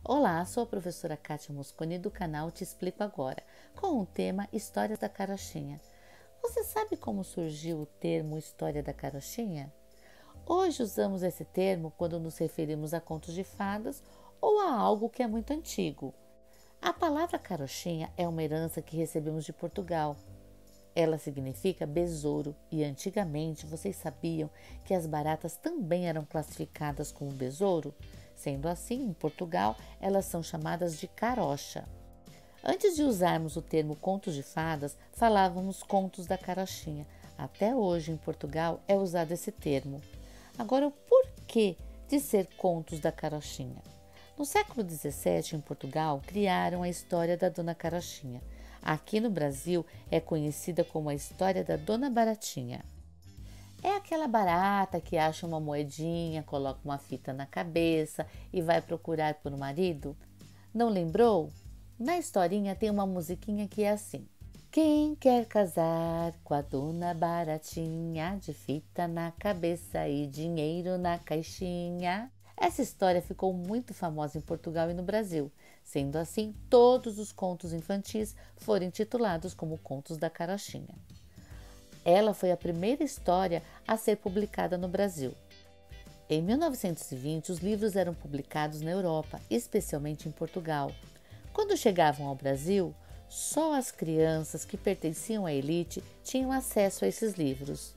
Olá, sou a professora Kátia Mosconi do canal Te Explico Agora, com o tema Histórias da Carochinha. Você sabe como surgiu o termo História da Carochinha? Hoje usamos esse termo quando nos referimos a contos de fadas ou a algo que é muito antigo. A palavra carochinha é uma herança que recebemos de Portugal. Ela significa besouro e antigamente vocês sabiam que as baratas também eram classificadas como besouro? Sendo assim, em Portugal, elas são chamadas de carocha. Antes de usarmos o termo contos de fadas, falávamos contos da carochinha. Até hoje, em Portugal, é usado esse termo. Agora, o porquê de ser contos da carochinha? No século XVII, em Portugal, criaram a história da Dona Carochinha. Aqui no Brasil, é conhecida como a história da Dona Baratinha. É aquela barata que acha uma moedinha, coloca uma fita na cabeça e vai procurar por um marido? Não lembrou? Na historinha tem uma musiquinha que é assim: quem quer casar com a Dona Baratinha, de fita na cabeça e dinheiro na caixinha? Essa história ficou muito famosa em Portugal e no Brasil. Sendo assim, todos os contos infantis foram intitulados como Contos da Carochinha. Ela foi a primeira história a ser publicada no Brasil. Em 1920, os livros eram publicados na Europa, especialmente em Portugal. Quando chegavam ao Brasil, só as crianças que pertenciam à elite tinham acesso a esses livros.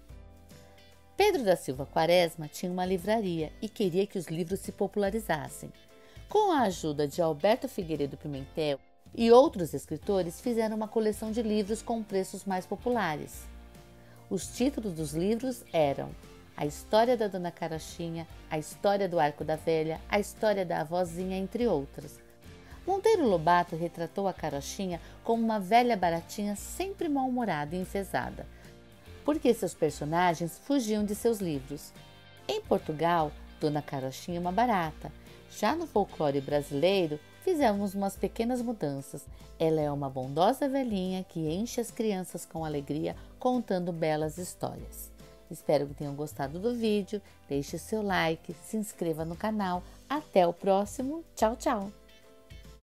Pedro da Silva Quaresma tinha uma livraria e queria que os livros se popularizassem. Com a ajuda de Alberto Figueiredo Pimentel e outros escritores, fizeram uma coleção de livros com preços mais populares. Os títulos dos livros eram A História da Dona Carochinha, A História do Arco da Velha, A História da Avozinha, entre outros. Monteiro Lobato retratou a Carochinha como uma velha baratinha sempre mal-humorada e enfesada, porque seus personagens fugiam de seus livros. Em Portugal, Dona Carochinha é uma barata. Já no folclore brasileiro, fizemos umas pequenas mudanças. Ela é uma bondosa velhinha que enche as crianças com alegria contando belas histórias. Espero que tenham gostado do vídeo. Deixe seu like, se inscreva no canal. Até o próximo. Tchau, tchau!